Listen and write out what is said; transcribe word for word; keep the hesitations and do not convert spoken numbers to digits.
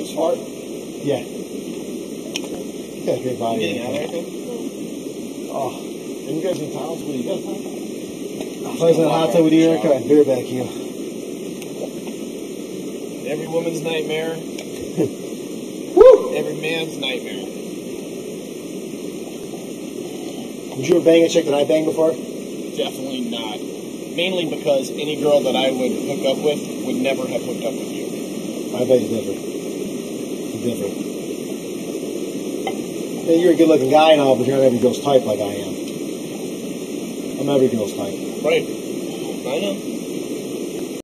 Smart? Yeah. You got a great body. You getting out of anything? Oh. And you guys in towels? What do you guys have? If I was in a hot tub with you, Erica, I'd bareback you. Every woman's nightmare. Woo! Every man's nightmare. Would you ever bang a chick that I banged before? Definitely not. Mainly because any girl that I would hook up with would never have hooked up with you. I bet you different. You're different. Yeah, you're a good-looking guy and all, but you're not every girl's type like I am. I'm every girl's type. Right. I know.